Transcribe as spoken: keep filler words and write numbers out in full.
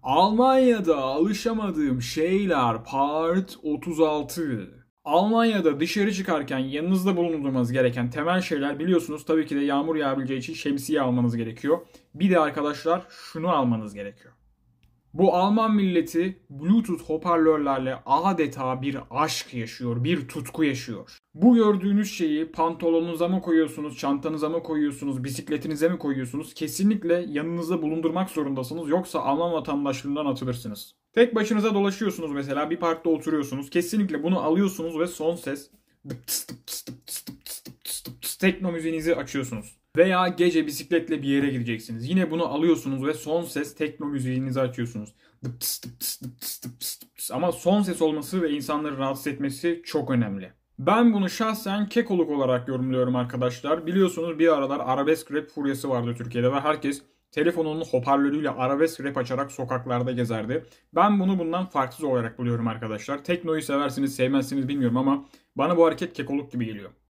Almanya'da alışamadığım şeyler Part otuz altı. Almanya'da dışarı çıkarken yanınızda bulundurmanız gereken temel şeyler biliyorsunuz. Tabii ki de yağmur yağabileceği için şemsiye almanız gerekiyor. Bir de arkadaşlar şunu almanız gerekiyor. Bu Alman milleti Bluetooth hoparlörlerle adeta bir aşk yaşıyor, bir tutku yaşıyor. Bu gördüğünüz şeyi pantolonunuza mı koyuyorsunuz, çantanıza mı koyuyorsunuz, bisikletinize mi koyuyorsunuz? Kesinlikle yanınızda bulundurmak zorundasınız. Yoksa Alman vatandaşlığından atılırsınız. Tek başınıza dolaşıyorsunuz mesela, bir parkta oturuyorsunuz. Kesinlikle bunu alıyorsunuz ve son ses tekno müziğinizi açıyorsunuz. Veya gece bisikletle bir yere gideceksiniz. Yine bunu alıyorsunuz ve son ses tekno müziğinizi açıyorsunuz. Ama son ses olması ve insanları rahatsız etmesi çok önemli. Ben bunu şahsen kekoluk olarak yorumluyorum arkadaşlar. Biliyorsunuz bir aralar arabesk rap furyası vardı Türkiye'de ve herkes telefonunun hoparlörüyle arabesk rap açarak sokaklarda gezerdi. Ben bunu bundan farksız olarak buluyorum arkadaşlar. Teknoyu seversiniz sevmezsiniz bilmiyorum ama bana bu hareket kekoluk gibi geliyor.